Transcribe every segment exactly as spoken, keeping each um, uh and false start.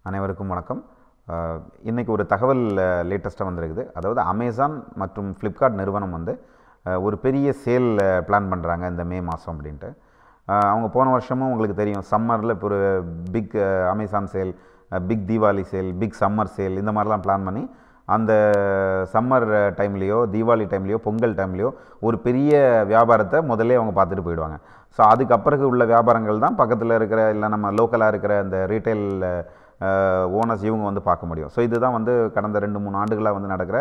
அனைவருக்கும் வணக்கம். இன்றைக்கி ஒரு தகவல் லேட்டஸ்ட்டாக வந்திருக்குது. அதாவது அமேசான் மற்றும் ஃப்ளிப்கார்ட் நிறுவனம் வந்து ஒரு பெரிய சேல் பிளான் பண்ணுறாங்க இந்த மே மாதம் அப்படின்ட்டு. அவங்க போன வருஷமும் உங்களுக்கு தெரியும், சம்மரில் இப்போ ஒரு big Amazon sale, big Deepavali sale, big summer sale இந்த மாதிரிலாம் பிளான் பண்ணி அந்த சம்மர் டைம்லேயோ தீபாவளி டைம்லேயோ பொங்கல் டைம்லேயோ ஒரு பெரிய வியாபாரத்தை முதல்ல அவங்க பார்த்துட்டு போயிடுவாங்க. ஸோ அதுக்கப்புறம் உள்ள வியாபாரங்கள் தான் பக்கத்தில் இருக்கிற இல்லை நம்ம லோக்கலாக இருக்கிற இந்த ரீட்டைல் ஓனர்ஸ் இவங்க வந்து பார்க்க முடியும். ஸோ இதுதான் வந்து கடந்த ரெண்டு மூணு ஆண்டுகளாக வந்து நடக்கிற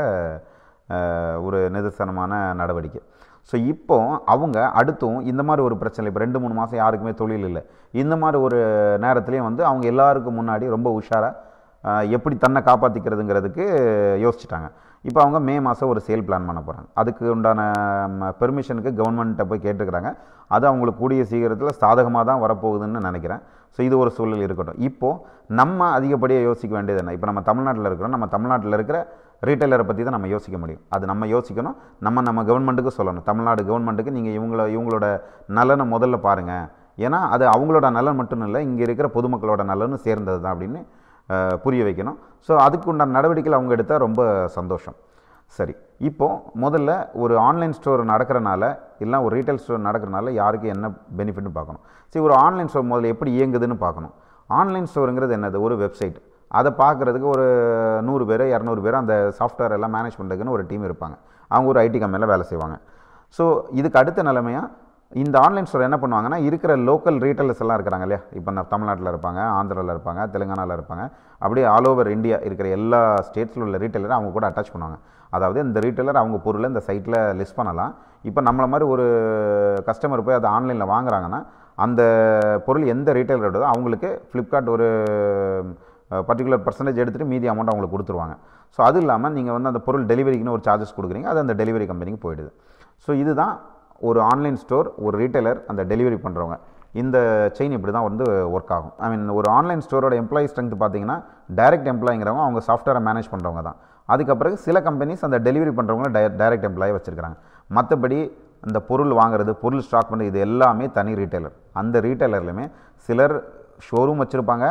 ஒரு நிதர்சனமான நடவடிக்கை. ஸோ இப்போ அவங்க அடுத்தும் இந்த மாதிரி ஒரு பிரச்சனை, இப்போ ரெண்டு மூணு மாதம் யாருக்குமே தொழில் இல்லை, இந்த மாதிரி ஒரு நேரத்துலேயும் வந்து அவங்க எல்லாருக்கும் முன்னாடி ரொம்ப உஷாராக எப்படி தன்னை காப்பாற்றிக்கிறதுங்கிறதுக்கு யோசிச்சுட்டாங்க. இப்போ அவங்க மே மாதம் ஒரு சேல் பிளான் பண்ண போகிறாங்க. அதுக்கு உண்டான பெர்மிஷனுக்கு கவர்மெண்ட்டை போய் கேட்டுக்கிறாங்க. அது அவங்களுக்கு கூடிய சீக்கிரத்தில் சாதகமாக தான் வரப்போகுதுன்னு நினைக்கிறேன். ஸோ இது ஒரு சூழல் இருக்கட்டும். இப்போது நம்ம அதிகப்படியாக யோசிக்க வேண்டியது என்ன? இப்போ நம்ம தமிழ்நாட்டில் இருக்கிறோம், நம்ம தமிழ்நாட்டில் இருக்கிற ரீட்டைலரை பற்றி தான் நம்ம யோசிக்க முடியும். அது நம்ம யோசிக்கணும், நம்ம நம்ம கவர்மெண்ட்டுக்கு சொல்லணும். தமிழ்நாடு கவர்மெண்ட்டுக்கு நீங்கள் இவங்கள இவங்களோட நலனை முதல்ல பாருங்கள். ஏன்னா அது அவங்களோட நலன் மட்டும் இல்லை, இங்கே இருக்கிற பொதுமக்களோட நலனும் சேர்ந்தது தான் அப்படின்னு புரிய வைக்கணும். ஸோ அதுக்கு உண்டான நடவடிக்கைகள் அவங்க எடுத்தால் ரொம்ப சந்தோஷம். சரி, இப்போது முதல்ல ஒரு ஆன்லைன் ஸ்டோர் நடக்கிறனால இல்லை ஒரு ரீட்டைல் ஸ்டோர் நடக்கிறனால யாருக்கு என்ன பெனிஃபிட்னு பார்க்கணும். சரி, ஒரு ஆன்லைன் ஸ்டோர் முதல்ல எப்படி இயங்குதுன்னு பார்க்கணும். ஆன்லைன் ஸ்டோருங்கிறது என்னது? ஒரு வெப்சைட். அதை பார்க்குறதுக்கு ஒரு நூறு பேர் இரநூறு பேர் அந்த சாஃப்ட்வேர் எல்லாம் மேனேஜ் பண்ணுறதுக்குன்னு ஒரு டீம் இருப்பாங்க. அவங்க ஒரு ஐடி கம்பெனியில் வேலை செய்வாங்க. ஸோ இதுக்கு அடுத்த நிலைமையாக இந்த ஆன்லைன் ஸ்டோர் என்ன பண்ணுவாங்கன்னா, இருக்கிற லோக்கல் ரீட்டைலர்ஸ் எல்லாம் இருக்கிறாங்க இல்லையா, இப்போ நான் தமிழ்நாட்டில் இருப்பாங்க, ஆந்திராவில் இருப்பாங்க, தெலுங்கானாவில் இருப்பாங்க, அப்படியே ஆல் ஓவர் இந்தியா இருக்கிற எல்லா ஸ்டேட்ஸில் உள்ள ரீட்டைலரை அவங்க கூட அட்டாச் பண்ணுவாங்க. அதாவது இந்த ரீட்டைலர் அவங்க பொருளை இந்த சைட்டில் லிஸ்ட் பண்ணலாம். இப்போ நம்மளை மாதிரி ஒரு கஸ்டமர் போய் அதை ஆன்லைனில் வாங்குறாங்கன்னா அந்த பொருள் எந்த ரீட்டைலரோடதோ அவங்களுக்கு ஃப்ளிப்கார்ட் ஒரு பர்டிகுலர் பர்சன்டேஜ் எடுத்துகிட்டு மீதி அமௌண்ட் அவங்களுக்கு கொடுத்துருவாங்க. ஸோ அது இல்லாமல் நீங்கள் வந்து அந்த பொருள் டெலிவரிக்குன்னு ஒரு சார்ஜஸ் கொடுக்குறீங்க, அது அந்த டெலிவரி கம்பெனிக்கு போயிடுது. ஸோ இதுதான் ஒரு ஆன்லைன் ஸ்டோர், ஒரு ரீட்டைலர், அந்த டெலிவரி பண்ணுறவங்க, இந்த செயின் இப்படி தான் வந்து ஒர்க் ஆகும். ஐ மீன் ஒரு ஆன்லைன் ஸ்டோரோட எம்ப்ளாயி ஸ்ட்ரென்த் பார்த்தீங்கன்னா டைரக்ட் எம்ப்ளாயிங்கிறவங்க அவங்க சாஃப்ட்வேரை மேனேஜ் பண்ணுறவங்க தான். அதுக்கப்புறம் சில கம்பெனிஸ் அந்த டெலிவரி பண்ணுறவங்க டை டைரக்ட் எம்ப்ளாயை வச்சுருக்காங்க. மற்றபடி அந்த பொருள் வாங்குறது, பொருள் ஸ்டாக் பண்ணுறது, இது எல்லாமே தனி ரீட்டைலர். அந்த ரீட்டைலர்லையுமே சிலர் ஷோரூம் வச்சுருப்பாங்க,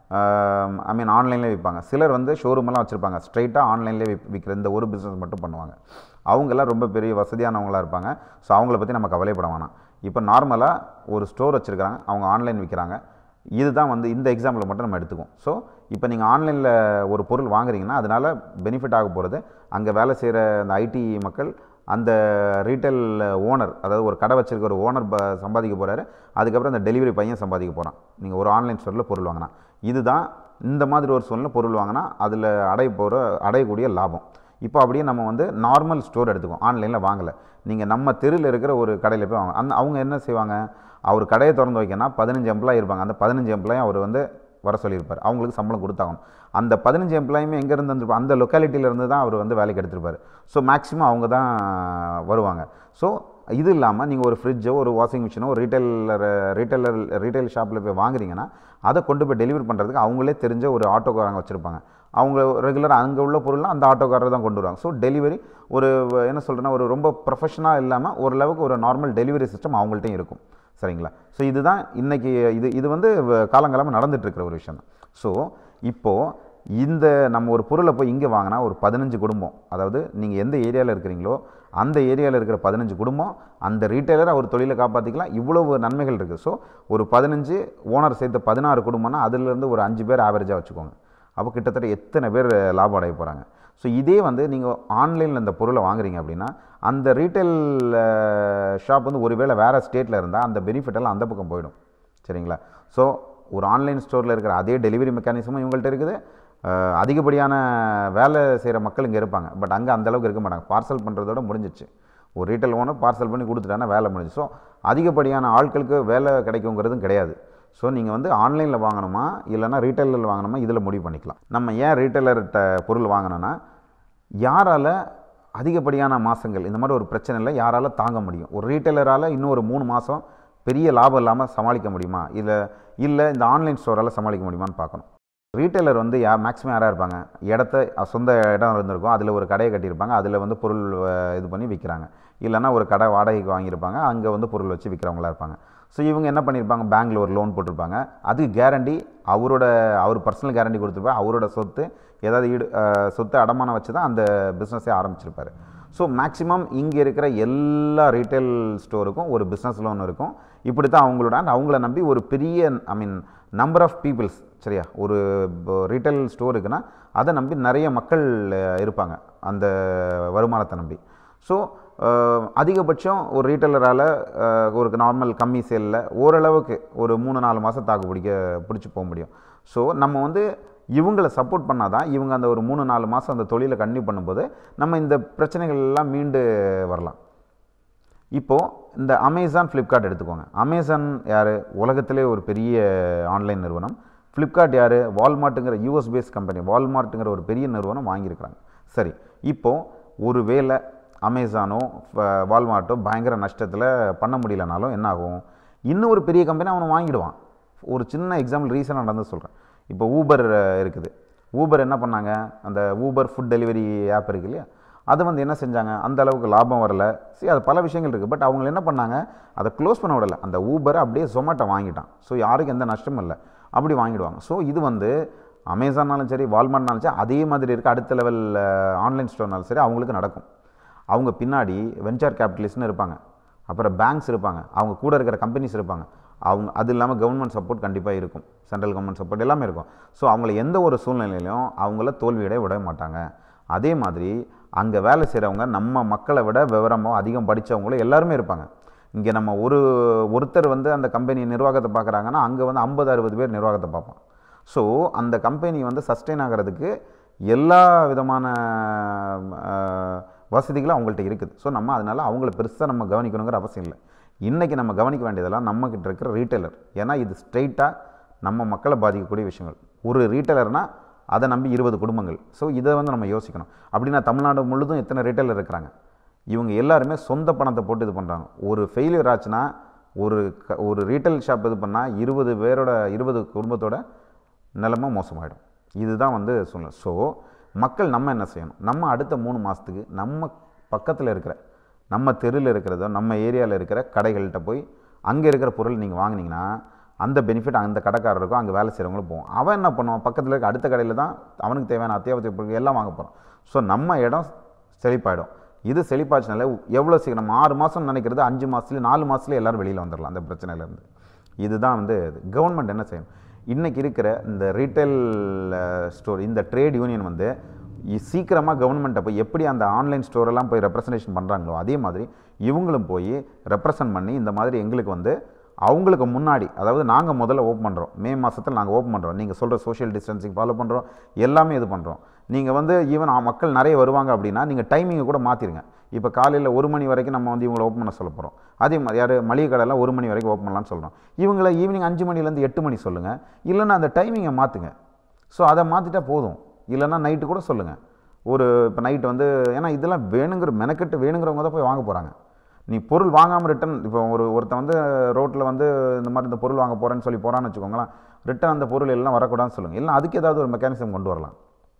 ஐ மீன் ஆன்லைன்லேயே விற்பாங்க. சிலர் வந்து ஷோரூமெல்லாம் வச்சுருப்பாங்க, ஸ்ட்ரைட்டாக ஆன்லைன்லேயே விப் விற்கிற இந்த ஒரு பிஸ்னஸ் மட்டும் பண்ணுவாங்க. அவங்கெல்லாம் ரொம்ப பெரிய வசதியானவங்களாக இருப்பாங்க. ஸோ அவங்கள பற்றி நம்ம கவலைப்பட வேணாம். இப்போ நார்மலாக ஒரு ஸ்டோர் வச்சுருக்காங்க, அவங்க ஆன்லைன் விற்கிறாங்க. இதுதான் வந்து இந்த எக்ஸாம்பிள் மட்டும் நம்ம எடுத்துக்குவோம். ஸோ இப்போ நீங்கள் ஆன்லைனில் ஒரு பொருள் வாங்குறீங்கன்னா அதனால் பெனிஃபிட் ஆக போகிறது அங்கே வேலை செய்கிற அந்த ஐடி மக்கள், அந்த ரீட்டைல் ஓனர், அதாவது ஒரு கடை வச்சுருக்க ஒரு ஓனர் ப சம்பாதிக்க போகிறாரு. அதுக்கப்புறம் அந்த டெலிவரி பையன் சம்பாதிக்க போகிறான். நீங்கள் ஒரு ஆன்லைன் ஸ்டோரில் பொருள் வாங்கினா இதுதான் இந்த மாதிரி ஒரு சூழ்நிலை பொருள் வாங்கினா அதில் அடைய போகிற அடையக்கூடிய லாபம். இப்போ அப்படியே நம்ம வந்து நார்மல் ஸ்டோர் எடுத்துக்குவோம், ஆன்லைனில் வாங்கலை. நீங்கள் நம்ம தெருவில் இருக்கிற ஒரு கடையில் போய் வாங்க. அந்த அவங்க என்ன செய்வாங்க, அவர் கடையை திறந்து வைக்கணும்னா பதினஞ்சு எம்ப்ளாயி இருப்பாங்க. அந்த பதினஞ்சு எம்ப்ளாயும் அவர் வந்து வர சொல்லியிருப்பார், அவங்களுக்கு சம்பளம் கொடுத்தாகணும். அந்த பதினஞ்சு எம்ப்ளாயுமே எங்கேருந்து வந்துருப்பார், அந்த லொக்காலிட்டியிலேருந்து தான் அவர் வந்து வேலைக்கு எடுத்துருப்பார். ஸோ மேக்ஸிமம் அவங்க தான் வருவாங்க. ஸோ இது இல்லாமல் நீங்கள் ஒரு ஃப்ரிட்ஜோ ஒரு வாஷிங் மிஷினோ ஒரு ரீட்டைலர் ரீட்டைலர் ரீட்டைல் ஷாப்பில் போய் வாங்குறீங்கன்னா அதை கொண்டு போய் டெலிவரி பண்ணுறதுக்கு அவங்களே தெரிஞ்ச ஒரு ஆட்டோக்காரங்க வச்சுருப்பாங்க. அவங்க ரெகுலராக அங்கே உள்ள பொருள்லாம் அந்த ஆட்டோக்காரர் தான் கொண்டு வருவாங்க. ஸோ டெலிவரி ஒரு என்ன சொல்கிறேன்னா ஒரு ரொம்ப ப்ரொஃபஷனலாக இல்லாமல் ஓரளவுக்கு ஒரு நார்மல் டெலிவரி சிஸ்டம் அவங்கள்ட்டையும் இருக்கும். சரிங்களா? ஸோ இதுதான் இன்றைக்கி இது இது வந்து காலங்காலமாக நடந்துகிட்ருக்கிற ஒரு விஷயம் தான். ஸோ இப்போது இந்த நம்ம ஒரு பொருளை போய் இங்கே வாங்கினா ஒரு பதினஞ்சு குடும்பம், அதாவது நீங்கள் எந்த ஏரியாவில் இருக்கிறீங்களோ அந்த ஏரியாவில் இருக்கிற பதினஞ்சு குடும்பம் அந்த ரீட்டைலர் அவர் தொழிலை காப்பாற்றிக்கலாம். இவ்வளவு நன்மைகள் இருக்குது. ஸோ ஒரு பதினஞ்சு ஓனர் சேர்த்து பதினாறு குடும்பம்னா அதுலேருந்து ஒரு அஞ்சு பேர் ஆவரேஜாக வச்சுக்கோங்க. அப்போ கிட்டத்தட்ட எத்தனை பேர் லாபம் அடைய போகிறாங்க. ஸோ இதே வந்து நீங்கள் ஆன்லைனில் இந்த பொருளை வாங்குறீங்க அப்படின்னா அந்த ரீட்டைல் ஷாப் வந்து ஒருவேளை வேறு ஸ்டேட்டில் இருந்தால் அந்த பெனிஃபிட் எல்லாம் அந்த பக்கம் போயிடும். சரிங்களா? ஸோ ஒரு ஆன்லைன் ஸ்டோரில் இருக்கிற அதே டெலிவரி மெக்கானிசமும் இவங்கள்ட்ட இருக்குது. அதிகப்படியான வேலை செய்கிற மக்கள் இங்கே இருப்பாங்க. பட் அங்கே அந்தளவுக்கு இருக்க மாட்டாங்க. பார்சல் பண்ணுறதோட முடிஞ்சிச்சு. ஒரு ரீட்டைல் ஓனர் பார்சல் பண்ணி கொடுத்துட்டாங்கன்னா வேலை முடிஞ்சு. ஸோ அதிகப்படியான ஆட்களுக்கு வேலை கிடைக்குங்கிறதும் கிடையாது. ஸோ நீங்கள் வந்து ஆன்லைனில் வாங்கணுமா இல்லைனா ரீட்டைலரில் வாங்கணுமா இதில் முடிவு பண்ணிக்கலாம். நம்ம ஏன் ரீட்டைலர்கிட்ட பொருள் வாங்கினோன்னா, யாரால் அதிகப்படியான மாதங்கள் இந்த மாதிரி ஒரு பிரச்சனையில் யாரால் தாங்க முடியும்? ஒரு ரீட்டைலரால் இன்னும் ஒரு மூணு மாதம் பெரிய லாபம் இல்லாமல் சமாளிக்க முடியுமா, இல்லை இல்லை இந்த ஆன்லைன் ஸ்டோரால் சமாளிக்க முடியுமான்னு பார்க்கணும். ரீட்டைலர் வந்து யா மேக்ஸிமம் யாராக இருப்பாங்க, இடத்த சொந்த இடம் இருந்திருக்கும், அதில் ஒரு கடையை கட்டியிருப்பாங்க, அதில் வந்து பொருள் இது பண்ணி விற்கிறாங்க. இல்லைனா ஒரு கடை வாடகைக்கு வாங்கியிருப்பாங்க, அங்கே வந்து பொருள் வச்சு விற்கிறவங்களா இருப்பாங்க. ஸோ இவங்க என்ன பண்ணியிருப்பாங்க, பேங்க்கில் ஒரு லோன் போட்டிருப்பாங்க. அதுக்கு கேரண்டி அவரோட அவர் பர்சனல் கேரண்டி கொடுத்துருப்பார். அவரோட சொத்து ஏதாவது ஈடு சொத்து அடமானம் வச்சு தான் அந்த பிஸ்னஸே ஆரம்பிச்சிருப்பார். ஸோ மேக்ஸிமம் இங்கே இருக்கிற எல்லா ரீட்டைல் ஸ்டோருக்கும் ஒரு பிஸ்னஸ் லோன் இருக்கும். இப்படி தான் அவங்களோட அண்ட் அவங்கள நம்பி ஒரு பெரிய I mean number of peoples சரியா, ஒரு ரீட்டைல் ஸ்டோர் இருக்குன்னா அதை நம்பி நிறைய மக்கள் இருப்பாங்க அந்த வருமானத்தை நம்பி. ஸோ அதிகபட்சம் ஒரு ரீட்டைலரால் ஒரு நார்மல் கம்மி சேலில் ஓரளவுக்கு ஒரு மூணு நாலு மாதம் தாக்கு பிடிக்க பிடிச்சி போக முடியும். ஸோ நம்ம வந்து இவங்களை சப்போர்ட் பண்ணால் தான் இவங்க அந்த ஒரு மூணு நாலு மாதம் அந்த தொழிலை கண்டினியூ பண்ணும்போது நம்ம இந்த பிரச்சனைகள் எல்லாம் மீண்டு வரலாம். இப்போது இந்த அமேசான் ஃப்ளிப்கார்ட் எடுத்துக்கோங்க. அமேசான் யார், உலகத்திலே ஒரு பெரிய ஆன்லைன் நிறுவனம். ஃப்ளிப்கார்ட் யார், வால்மார்ட்டுங்கிற யூஎஸ் பேஸ் கம்பெனி, வால்மார்ட்டுங்கிற ஒரு பெரிய நிறுவனம் வாங்கியிருக்கிறாங்க. சரி, இப்போது ஒரு வேளை அமேசானோ வால்மார்ட்டோ பயங்கர நஷ்டத்தில் பண்ண முடியலனாலும் என்ன ஆகும், இன்னும் ஒரு பெரிய கம்பெனி அவனை வாங்கிடுவான். ஒரு சின்ன எக்ஸாம்பிள் ரீசனாக நடந்து சொல்கிறேன். இப்போ ஊபர் இருக்குது. ஊபர் என்ன பண்ணாங்க, அந்த ஊபர் ஃபுட் டெலிவரி ஆப் இருக்குது இல்லையா, அது வந்து என்ன செஞ்சாங்க, அந்த அளவுக்கு லாபம் வரல. சரி, அது பல விஷயங்கள் இருக்குது. பட் அவங்க என்ன பண்ணாங்க, அதை க்ளோஸ் பண்ண விடலை. அந்த ஊபரை அப்படியே ஜொமேட்டோ வாங்கிட்டான். ஸோ யாருக்கும் எந்த நஷ்டமும் இல்லை, அப்படி வாங்கிடுவாங்க. ஸோ இது வந்து அமேசான்னாலும் சரி வால்மார்ட்னாலும் சரி அதே மாதிரி இருக்குது. அடுத்த லெவல் ஆன்லைன் ஸ்டோர்னாலும் சரி அவங்களுக்கு நடக்கும். அவங்க பின்னாடி வெஞ்சர் கேபிட்டலிஸ்ட்னு இருப்பாங்க, அப்புறம் பேங்க்ஸ் இருப்பாங்க, அவங்க கூட இருக்கிற கம்பெனிஸ் இருப்பாங்க. அவங்க அது இல்லாமல் கவர்மெண்ட் சப்போர்ட் கண்டிப்பாக இருக்கும், சென்ட்ரல் கவர்மெண்ட் சப்போர்ட் எல்லாமே இருக்கும். ஸோ அவங்கள எந்த ஒரு சூழ்நிலையிலையும் அவங்கள தோல்வியடைய விட மாட்டாங்க. அதே மாதிரி அங்கே வேலை செய்கிறவங்க நம்ம மக்களை விட விவரமோ அதிகம் படித்தவங்களும் எல்லாருமே இருப்பாங்க. இங்கே நம்ம ஒரு ஒருத்தர் வந்து அந்த கம்பெனி நிர்வாகத்தை பார்க்குறாங்கன்னா அங்கே வந்து ஐம்பது அறுபது பேர் நிர்வாகத்தை பார்ப்போம். ஸோ அந்த கம்பெனி வந்து சஸ்டெயின் ஆகிறதுக்கு எல்லா விதமான வசதிகளும் அவங்கள்ட்ட இருக்குது. ஸோ நம்ம அதனால் அவங்கள பெருசாக நம்ம கவனிக்கணுங்கிற அவசியம் இல்லை. இன்றைக்கி நம்ம கவனிக்க வேண்டியதெல்லாம் நம்மக்கிட்ட இருக்கிற ரீட்டைலர். ஏன்னா இது ஸ்ட்ரெயிட்டாக நம்ம மக்களை பாதிக்கக்கூடிய விஷயங்கள். ஒரு ரீட்டைலர்னால் அதை நம்பி இருபது குடும்பங்கள். ஸோ இதை வந்து நம்ம யோசிக்கணும். அப்படின்னா தமிழ்நாடு முழுதும் எத்தனை ரீட்டைலர் இருக்கிறாங்க, இவங்க எல்லாருமே சொந்த பணத்தை போட்டு இது பண்ணுறாங்க. ஒரு ஃபெயிலியர் ஆச்சுன்னா ஒரு க ஒரு ரீட்டைல் ஷாப் இது பண்ணால் இருபது பேரோட இருபது குடும்பத்தோட நிலைமை மோசமாயிடும். இதுதான் வந்து சொல்லணும். ஸோ மக்கள் நம்ம என்ன செய்யணும், நம்ம அடுத்த மூணு மாதத்துக்கு நம்ம பக்கத்தில் இருக்கிற நம்ம தெருவில் இருக்கிறதோ நம்ம ஏரியாவில் இருக்கிற கடைகள்கிட்ட போய் அங்கே இருக்கிற பொருள் நீங்கள் வாங்கினீங்கன்னா அந்த பெனிஃபிட் அந்த கடைக்காரருக்கும் அங்கே வேலை செய்கிறவங்களும் போகும். அவன் என்ன பண்ணுவான், பக்கத்தில் இருக்க அடுத்த கடையில் தான் அவனுக்கு தேவையான அத்தியாவசிய பொருட்கள் எல்லாம் வாங்க போகிறான். ஸோ நம்ம இடம் செழிப்பாயிடும். இது செழிப்பாச்சுனால எவ்வளோ சீக்கிரம் ஆறு மாதம் நினைக்கிறது அஞ்சு மாதத்துலேயே நாலு மாதத்துலேயே எல்லோரும் வெளியில் வந்துடலாம் அந்த பிரச்சனையிலேருந்து. இதுதான் வந்து கவர்மெண்ட் என்ன செய்யணும். இன்றைக்கி இருக்கிற இந்த ரீட்டைல் ஸ்டோர் இந்த ட்ரேட் யூனியன் வந்து சீக்கிரமாக கவர்மெண்ட்டை போய் எப்படி அந்த ஆன்லைன் ஸ்டோரெல்லாம் போய் ரெப்ரசன்டேஷன் பண்ணுறாங்களோ அதே மாதிரி இவங்களும் போய் ரெப்ரசன்ட் பண்ணி இந்த மாதிரி எங்களுக்கு வந்து அவங்களுக்கு முன்னாடி, அதாவது நாங்கள் முதல்ல ஓப்பன் பண்ணுறோம், மே மாதத்தில் நாங்கள் ஓப்பன் பண்ணுறோம், நீங்கள் சொல்கிற சோஷியல் டிஸ்டன்சிங் ஃபாலோ பண்ணுறோம், எல்லாமே இது பண்ணுறோம். நீங்கள் வந்து ஈவன் மக்கள் நிறைய வருவாங்க அப்படின்னா நீங்கள் டைமிங்கை கூட மாற்றிடுங்க. இப்போ காலையில் ஒரு மணி வரைக்கும் நம்ம வந்து இவங்களை ஓப்பன் பண்ண சொல்ல போகிறோம். அதே மாதிரி யார் மளிகை கடையெல்லாம் ஒரு மணி வரைக்கும் ஓப்பன் பண்ணலான்னு சொல்கிறோம். இவங்களை ஈவினிங் அஞ்சு மணிலேருந்து எட்டு மணி சொல்லுங்கள், இல்லைன்னா அந்த டைமிங்கை மாற்றுங்க. ஸோ அதை மாற்றிட்டா போதும். இல்லைன்னா நைட்டு கூட சொல்லுங்கள். ஒரு இப்போ நைட்டு வந்து ஏன்னா இதெல்லாம் வேணுங்கிற மெனக்கெட்டு வேணுங்கிறவங்க தான் போய் வாங்க போகிறாங்க. நீ பொருள் வாங்காமல் ரிட்டன் இப்போ ஒரு ஒருத்தன் வந்து ரோட்டில் வந்து இந்த மாதிரி இந்த பொருள் வாங்க போகிறேன்னு சொல்லி போகிறான்னு வச்சுக்கோங்களேன், ரிட்டன் அந்த பொருள் எல்லாம் வரக்கூடாதுன்னு சொல்லுங்கள். இல்லை அதுக்கு ஏதாவது ஒரு மெக்கானிசம் கொண்டு வரலாம்.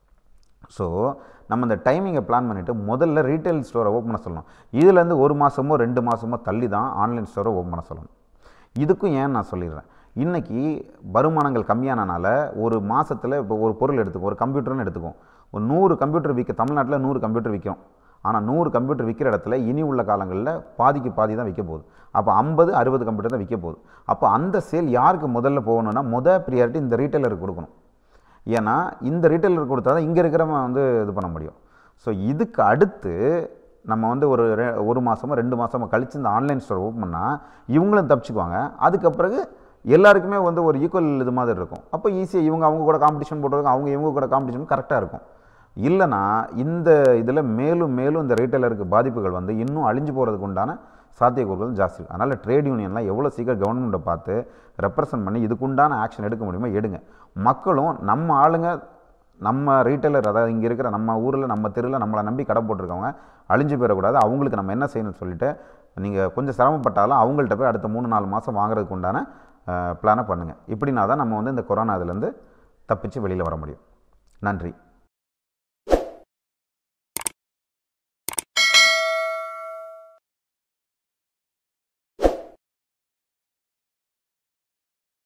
ஸோ நம்ம இந்த டைமிங்கை பிளான் பண்ணிவிட்டு முதல்ல ரீட்டைல் ஸ்டோரை ஓப்பன் பண்ண சொல்லணும். இதுலேருந்து ஒரு மாதமோ ரெண்டு மாதமோ தள்ளி தான் ஆன்லைன் ஸ்டோரை ஓப்பன் பண்ண சொல்லணும். இதுக்கும் ஏன் நான் சொல்லிடுறேன், இன்றைக்கி வருமானங்கள் கம்மியானனால ஒரு மாதத்தில் இப்போ ஒரு பொருள் எடுத்துக்கும், ஒரு கம்ப்யூட்டர்னு எடுத்துக்கும், ஒரு நூறு கம்ப்யூட்டர் விற்க தமிழ்நாட்டில் நூறு கம்ப்யூட்டர் விற்கும். ஆனால் நூறு கம்ப்யூட்டர் விற்கிற இடத்துல இனி உள்ள காலங்களில் பாதிக்கு பாதி தான் விற்க போகுது. அப்போ ஐம்பது அறுபது கம்ப்யூட்டர் தான் விற்க போகுது. அப்போ அந்த சேல் யாருக்கு முதல்ல போகணுன்னா மொதல் ப்ரியாரிட்டி இந்த ரீட்டைலருக்கு கொடுக்கணும். ஏன்னா இந்த ரீட்டைலருக்கு கொடுத்தா தான் இங்கே இருக்கிறவங்க வந்து இது பண்ண முடியும். ஸோ இதுக்கு அடுத்து நம்ம வந்து ஒரு ஒரு மாதமோ ரெண்டு மாதமோ கழித்து இந்த ஆன்லைன் ஸ்டோர் ஓப்பன் பண்ணால் இவங்களும் தப்பிச்சுக்குவாங்க. அதுக்கு பிறகு எல்லாருக்குமே வந்து ஒரு ஈக்குவல் இது மாதிரி இருக்கும். அப்போ ஈஸியாக இவங்க அவங்க கூட காம்படிஷன் போடுறதுக்கு அவங்க இவங்க கூட காம்படிஷன் கரெக்டாக இருக்கும். இல்லைனா இந்த இதில் மேலும் மேலும் இந்த ரீட்டைலருக்கு பாதிப்புகள் வந்து இன்னும் அழிஞ்சு போகிறதுக்கு உண்டான சாத்தியக்கூறுகள் ஜாஸ்தி. அதனால் ட்ரேட் யூனியன்லாம் எவ்வளோ சீக்கிரம் கவர்மெண்ட்டை பார்த்து ரெப்ரசன்ட் பண்ணி இதுக்குண்டான ஆக்ஷன் எடுக்க முடியுமோ எடுங்க. மக்களும் நம்ம ஆளுங்க நம்ம ரீட்டைலர், அதாவது இங்கே இருக்கிற நம்ம ஊரில் நம்ம தெருவில் நம்மளை நம்பி கடை போட்டிருக்கவங்க அழிஞ்சு போயிடக்கூடாது. அவங்களுக்கு நம்ம என்ன செய்யணும்னு சொல்லிவிட்டு நீங்கள் கொஞ்சம் சிரமப்பட்டாலும் அவங்கள்ட்ட போய் அடுத்த மூணு நாலு மாதம் வாங்குறதுக்கு உண்டான பிளானை பண்ணுங்கள். இப்படின்னா தான் நம்ம வந்து இந்த கொரோனா இதுலேருந்து தப்பிச்சு வெளியில் வர முடியும். நன்றி.